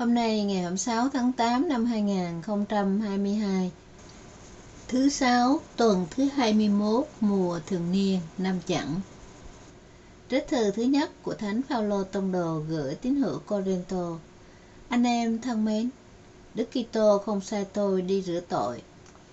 Hôm nay ngày 26 tháng 8 năm 2022, thứ Sáu, tuần thứ 21, mùa thường niên, năm Chẵn. Trích thư thứ nhất của Thánh Phaolô Tông đồ gửi tín hữu Cô-rinh-tô. Anh em thân mến, Đức Kitô không sai tôi đi rửa tội,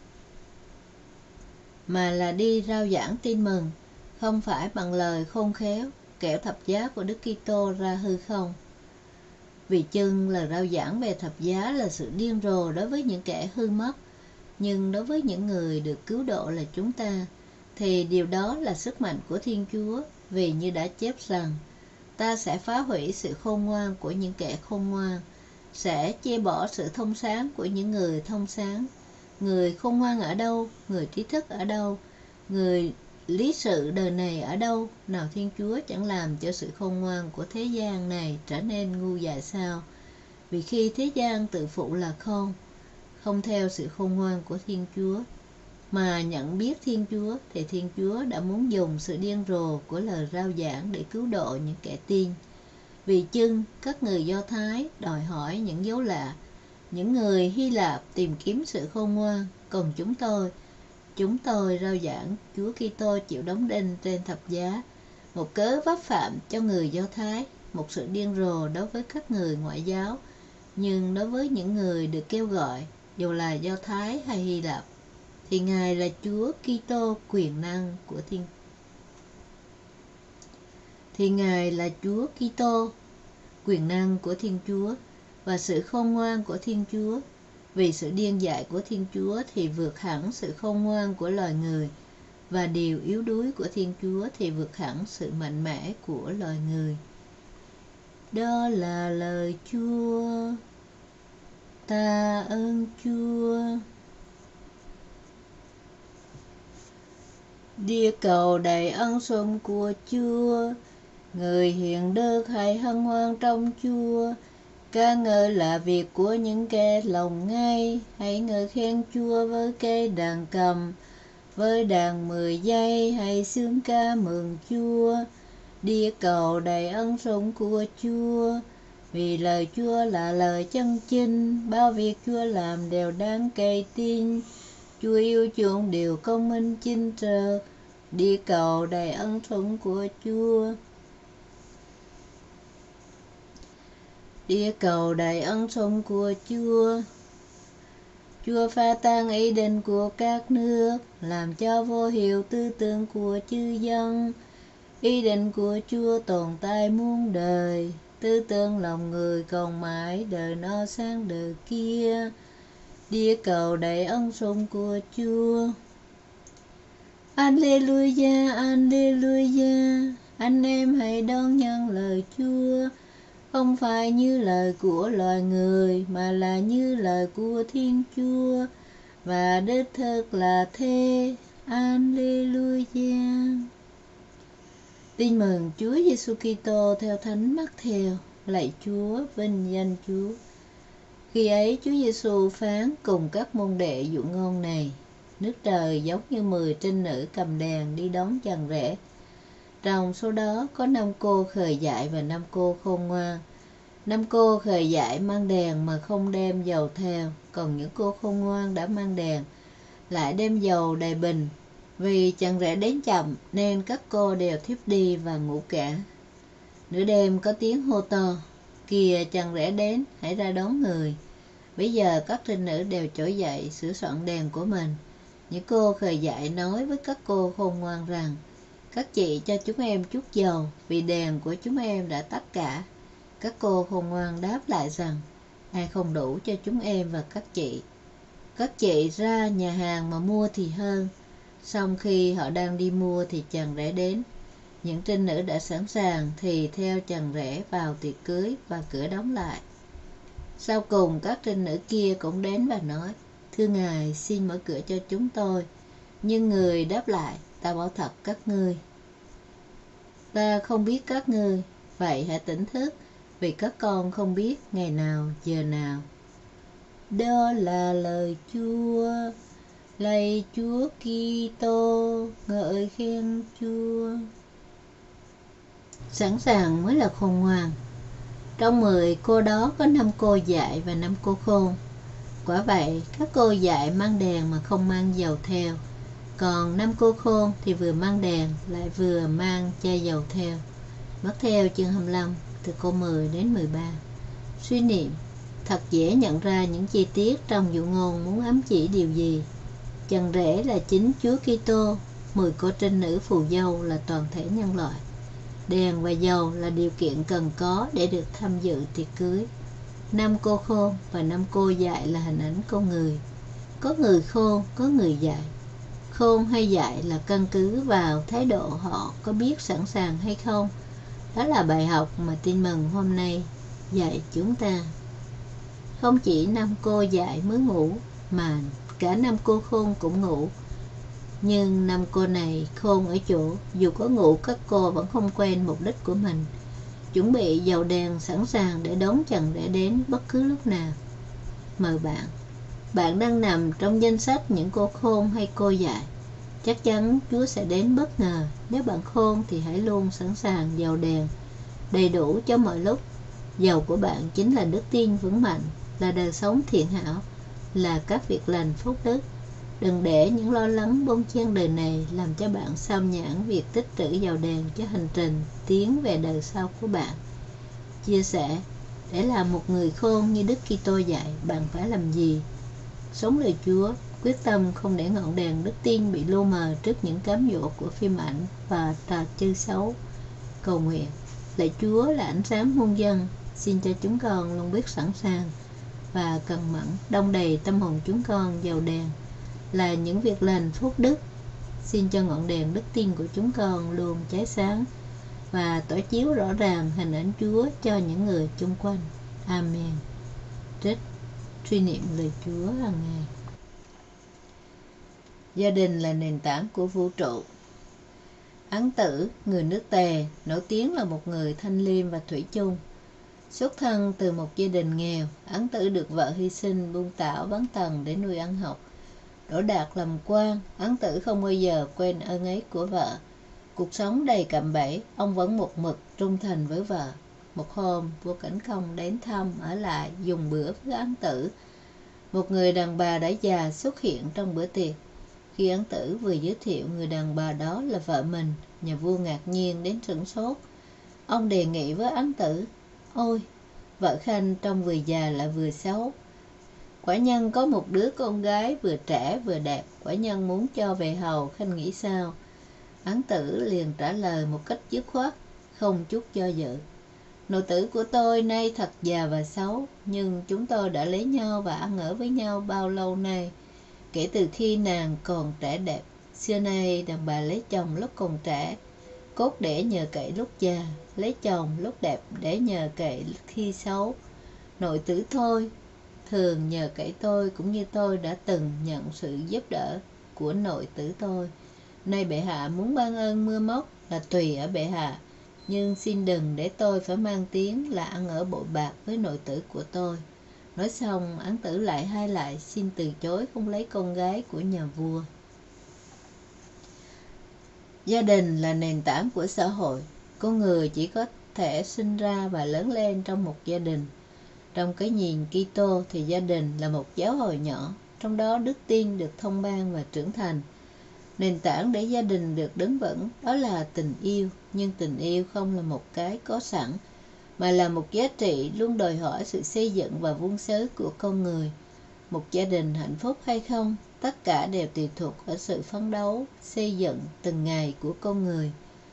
mà là đi rao giảng tin mừng, không phải bằng lời khôn khéo, kẻo thập giá của Đức Kitô ra hư không. Vì chưng lời rao giảng về thập giá là sự điên rồ đối với những kẻ hư mất, nhưng đối với những người được cứu độ là chúng ta, thì điều đó là sức mạnh của Thiên Chúa, vì như đã chép rằng, ta sẽ phá hủy sự khôn ngoan của những kẻ khôn ngoan, sẽ chê bỏ sự thông sáng của những người thông sáng. Người khôn ngoan ở đâu? Người trí thức ở đâu? Người lý sự đời này ở đâu? Nào Thiên Chúa chẳng làm cho sự khôn ngoan của thế gian này trở nên ngu dại sao? Vì khi thế gian tự phụ là khôn, không theo sự khôn ngoan của Thiên Chúa, mà nhận biết Thiên Chúa, thì Thiên Chúa đã muốn dùng sự điên rồ của lời rao giảng để cứu độ những kẻ tin. Vì chưng các người Do Thái đòi hỏi những dấu lạ, những người Hy Lạp tìm kiếm sự khôn ngoan, còn chúng tôi rao giảng Chúa Kitô chịu đóng đinh trên thập giá, một cớ vấp phạm cho người Do Thái, một sự điên rồ đối với các người ngoại giáo, nhưng đối với những người được kêu gọi, dù là Do Thái hay Hy Lạp, thì Ngài là Chúa Kitô quyền năng của Thiên Chúa và sự khôn ngoan của Thiên Chúa. Vì sự điên dại của Thiên Chúa thì vượt hẳn sự khôn ngoan của loài người, và điều yếu đuối của Thiên Chúa thì vượt hẳn sự mạnh mẽ của loài người. Đó là lời Chúa. Ta ơn Chúa. Địa cầu đầy ân sủng của Chúa, người hiền đức hãy hân hoan trong Chúa. Ca ngợi là việc của những kẻ lòng ngay, hãy ngợi khen Chúa với cây đàn cầm, với đàn 10 dây, hãy xướng ca mừng Chúa. Địa cầu đầy ân sủng của Chúa, vì lời Chúa là lời chân chính, bao việc Chúa làm đều đáng cậy tin. Chúa yêu chuộng điều công minh chính trực. Địa cầu đầy ân sủng của Chúa. Địa cầu đầy ân sủng của Chúa. Chúa phá tan ý định của các nước, làm cho vô hiệu tư tưởng của chư dân. Ý định của Chúa tồn tại muôn đời, tư tưởng lòng người còn mãi đời nó sang đời kia. Địa cầu đầy ân sủng của Chúa. Alleluia, Alleluia, anh em hãy đón nhận lời Chúa, không phải như lời của loài người, mà là như lời của Thiên Chúa, và đích thực là thế. Alleluia. Tin mừng Chúa Giêsu Kitô theo Thánh Mắc-theo. Lạy Chúa, vinh danh Chúa. Khi ấy Chúa Giêsu phán cùng các môn đệ dụ ngôn này: nước trời giống như 10 trinh nữ cầm đèn đi đón chàng rể. Trong số đó có 5 cô khờ dại và 5 cô khôn ngoan. 5 cô khờ dại mang đèn mà không đem dầu theo, còn những cô khôn ngoan đã mang đèn lại đem dầu đầy bình. Vì chàng rể đến chậm nên các cô đều thiếp đi và ngủ cả. Nửa đêm có tiếng hô to: kìa, chàng rể đến, hãy ra đón người. Bây giờ các trinh nữ đều trỗi dậy sửa soạn đèn của mình. Những cô khờ dại nói với các cô khôn ngoan rằng: các chị cho chúng em chút dầu, vì đèn của chúng em đã tắt cả. Các cô khôn ngoan đáp lại rằng: ai không đủ cho chúng em và các chị. Các chị ra nhà hàng mà mua thì hơn. Xong khi họ đang đi mua thì chàng rể đến. Những trinh nữ đã sẵn sàng thì theo chàng rể vào tiệc cưới và cửa đóng lại. Sau cùng các trinh nữ kia cũng đến và nói: thưa Ngài, xin mở cửa cho chúng tôi. Nhưng người đáp lại: ta bảo thật các ngươi, ta không biết các ngươi. Vậy hãy tỉnh thức, vì các con không biết ngày nào giờ nào. Đó là lời Chúa. Lạy Chúa Kitô, ngợi khen Chúa. Sẵn sàng mới là khôn ngoan. Trong 10 cô đó có 5 cô dại và 5 cô khôn. Quả vậy, các cô dại mang đèn mà không mang dầu theo, còn 5 cô khôn thì vừa mang đèn lại vừa mang chai dầu theo. Mác-theo chương 25 từ câu 10 đến 13. Suy niệm: thật dễ nhận ra những chi tiết trong dụ ngôn muốn ám chỉ điều gì. Chẳng rẽ là chính Chúa Kitô, 10 cô trinh nữ phù dâu là toàn thể nhân loại. Đèn và dầu là điều kiện cần có để được tham dự tiệc cưới. 5 cô khôn và 5 cô dại là hình ảnh con người. Có người khôn, có người dại. Khôn hay dại là căn cứ vào thái độ họ có biết sẵn sàng hay không. Đó là bài học mà Tin Mừng hôm nay dạy chúng ta. Không chỉ 5 cô dại mới ngủ, mà cả 5 cô khôn cũng ngủ. Nhưng 5 cô này khôn ở chỗ, dù có ngủ các cô vẫn không quên mục đích của mình, chuẩn bị dầu đèn sẵn sàng để đón chàng rể đến bất cứ lúc nào. Mời bạn đang nằm trong danh sách những cô khôn hay cô dại? Chắc chắn Chúa sẽ đến bất ngờ. Nếu bạn khôn thì hãy luôn sẵn sàng dầu đèn đầy đủ cho mọi lúc. Dầu của bạn chính là đức tin vững mạnh, là đời sống thiện hảo, là các việc lành phúc đức. Đừng để những lo lắng bon chen đời này làm cho bạn sao nhãng việc tích trữ dầu đèn cho hành trình tiến về đời sau của bạn. Chia sẻ: để làm một người khôn như Đức Kitô dạy, bạn phải làm gì? Sống lời Chúa, quyết tâm không để ngọn đèn đức tin bị lu mờ trước những cám dỗ của phim ảnh và trò chơi xấu. Cầu nguyện: lạy Chúa là ánh sáng muôn dân, xin cho chúng con luôn biết sẵn sàng và cần mẫn đong đầy tâm hồn chúng con dầu đèn là những việc lành phúc đức. Xin cho ngọn đèn đức tin của chúng con luôn cháy sáng và tỏa chiếu rõ ràng hình ảnh Chúa cho những người chung quanh. Amen. Trích suy niệm lời Chúa hàng ngày. Gia đình là nền tảng của vũ trụ. Án Tử, người nước Tề, nổi tiếng là một người thanh liêm và thủy chung. Xuất thân từ một gia đình nghèo, Án Tử được vợ hy sinh buôn tảo bán tần để nuôi ăn học. Đỗ đạt làm quan, Án Tử không bao giờ quên ơn ấy của vợ. Cuộc sống đầy cạm bẫy, ông vẫn một mực trung thành với vợ. Một hôm, vua Cảnh Công đến thăm ở lại dùng bữa với Án Tử. Một người đàn bà đã già xuất hiện trong bữa tiệc. Khi Án Tử vừa giới thiệu người đàn bà đó là vợ mình, nhà vua ngạc nhiên đến sửng sốt. Ông đề nghị với Án Tử: ôi, vợ Khanh trông vừa già lại vừa xấu. Quả nhân có một đứa con gái vừa trẻ vừa đẹp, quả nhân muốn cho về hầu, Khanh nghĩ sao? Án Tử liền trả lời một cách dứt khoát, không chút do dự: nội tử của tôi nay thật già và xấu, nhưng chúng tôi đã lấy nhau và ăn ở với nhau bao lâu nay, kể từ khi nàng còn trẻ đẹp. Xưa nay đàn bà lấy chồng lúc còn trẻ, cốt để nhờ cậy lúc già, lấy chồng lúc đẹp để nhờ cậy khi xấu. Nội tử thôi thường nhờ cậy tôi, cũng như tôi đã từng nhận sự giúp đỡ của nội tử tôi. Nay bệ hạ muốn ban ơn mưa móc là tùy ở bệ hạ, nhưng xin đừng để tôi phải mang tiếng là ăn ở bội bạc với nội tử của tôi. Nói xong, Án Tử lại xin từ chối không lấy con gái của nhà vua. Gia đình là nền tảng của xã hội. Con người chỉ có thể sinh ra và lớn lên trong một gia đình. Trong cái nhìn Kitô thì gia đình là một giáo hội nhỏ, trong đó đức tin được thông ban và trưởng thành. Nền tảng để gia đình được đứng vững đó là tình yêu, nhưng tình yêu không là một cái có sẵn, mà là một giá trị luôn đòi hỏi sự xây dựng và vun xới của con người. Một gia đình hạnh phúc hay không, tất cả đều tùy thuộc ở sự phấn đấu, xây dựng từng ngày của con người.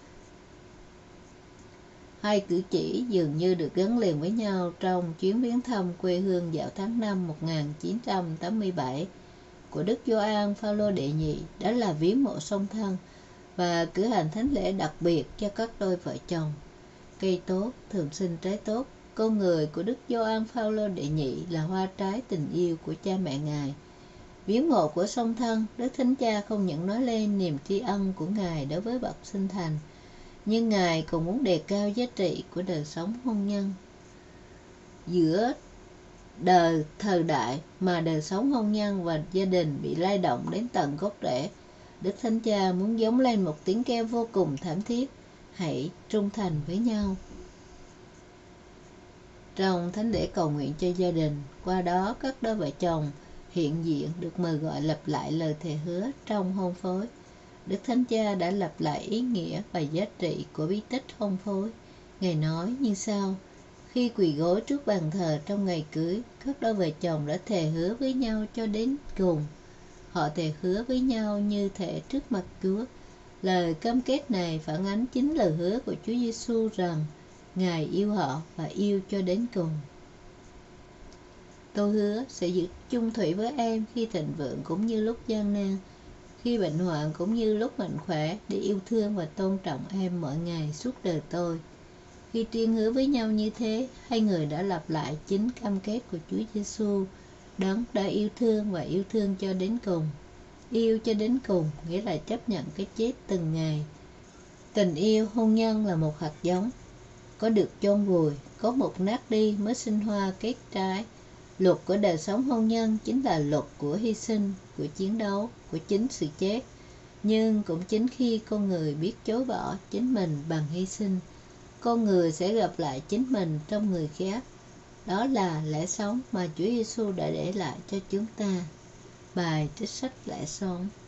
Hai cử chỉ dường như được gắn liền với nhau trong chuyến viếng thăm quê hương vào tháng 5 1987 của Đức Gioan Phaolô đệ nhị, đó là viếng mộ song thân và cử hành thánh lễ đặc biệt cho các đôi vợ chồng. Cây tốt thường sinh trái tốt. Con người của Đức Gioan Phaolô đệ nhị là hoa trái tình yêu của cha mẹ Ngài. Viếng mộ của song thân, Đức Thánh Cha không những nói lên niềm tri ân của Ngài đối với bậc sinh thành, nhưng Ngài còn muốn đề cao giá trị của đời sống hôn nhân. Giữa thời đại mà đời sống hôn nhân và gia đình bị lay động đến tận gốc rễ, Đức Thánh Cha muốn gióng lên một tiếng kêu vô cùng thảm thiết: hãy trung thành với nhau. trong thánh lễ cầu nguyện cho gia đình. Qua đó, các đôi vợ chồng hiện diện được mời gọi lặp lại lời thề hứa trong hôn phối. Đức Thánh Cha đã lặp lại ý nghĩa và giá trị của bí tích hôn phối. Ngài nói như sau: khi quỳ gối trước bàn thờ trong ngày cưới, các đôi vợ chồng đã thề hứa với nhau cho đến cùng. Họ thề hứa với nhau như thể trước mặt Chúa. Lời cam kết này phản ánh chính lời hứa của Chúa Giêsu rằng Ngài yêu họ và yêu cho đến cùng. Tôi hứa sẽ giữ chung thủy với em khi thịnh vượng cũng như lúc gian nan, khi bệnh hoạn cũng như lúc mạnh khỏe, để yêu thương và tôn trọng em mỗi ngày suốt đời tôi. Khi tuyên hứa với nhau như thế, hai người đã lặp lại chính cam kết của Chúa Giêsu, Đấng đã yêu thương và yêu thương cho đến cùng. Yêu cho đến cùng nghĩa là chấp nhận cái chết từng ngày. Tình yêu hôn nhân là một hạt giống, có được chôn vùi, có mục nát đi mới sinh hoa kết trái. Luật của đời sống hôn nhân chính là luật của hy sinh, của chiến đấu, của chính sự chết. Nhưng cũng chính khi con người biết chối bỏ chính mình bằng hy sinh, con người sẽ gặp lại chính mình trong người khác. Đó là lẽ sống mà Chúa Giêsu đã để lại cho chúng ta. Bài trích sách lẽ sống.